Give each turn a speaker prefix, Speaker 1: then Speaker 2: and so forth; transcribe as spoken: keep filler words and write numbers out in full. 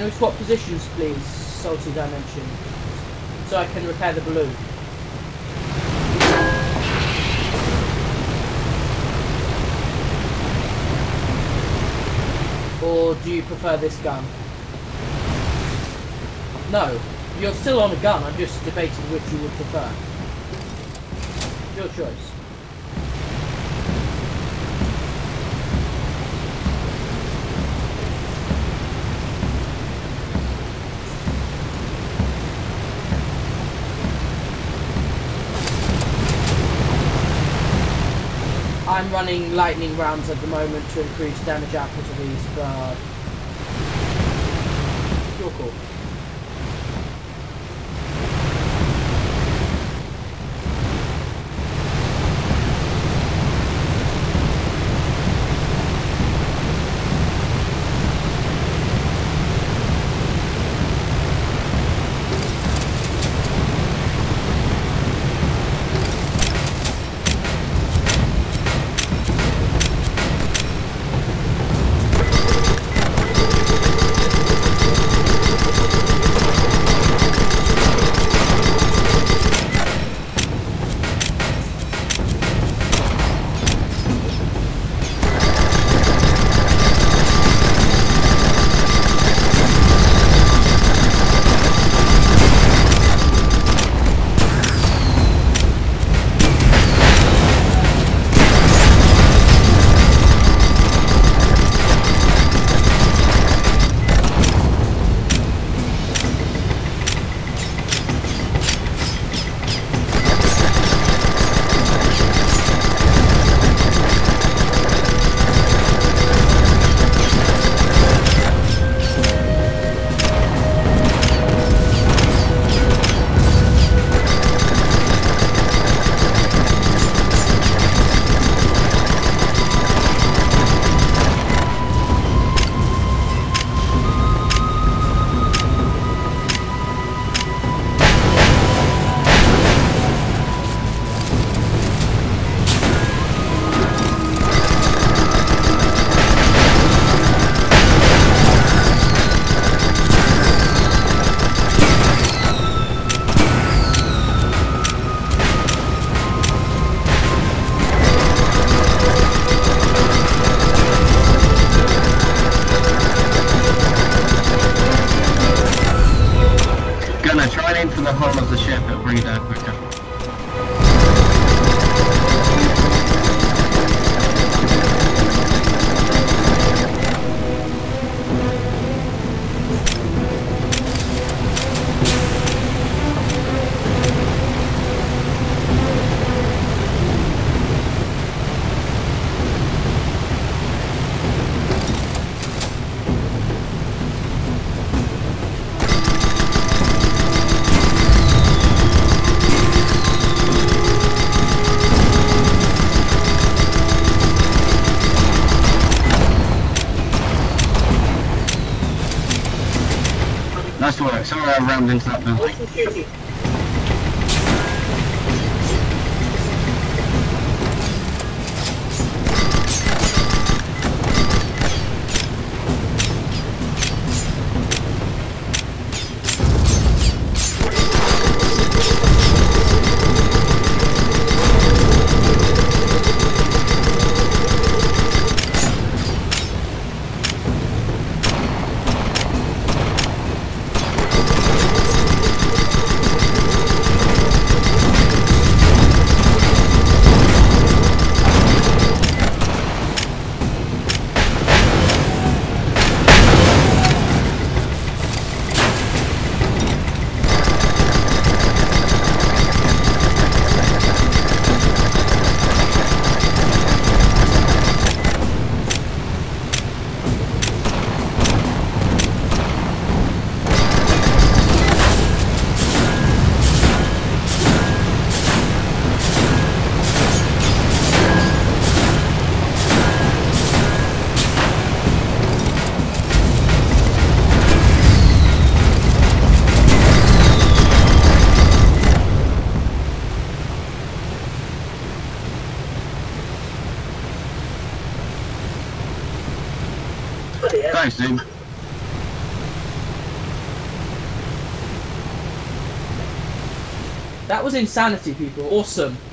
Speaker 1: Can we swap positions, please, Salty Dimension, so I can repair the balloon? Or do you prefer this gun? No, you're still on a gun, I'm just debating which you would prefer. Your choice. I'm running lightning rounds at the moment to increase damage output of these, but your call.
Speaker 2: From the hull of the ship, it'll bring it down quicker. Nice work. Sorry I rammed into that building. Thanks, dude.
Speaker 1: That was insanity, people. Awesome.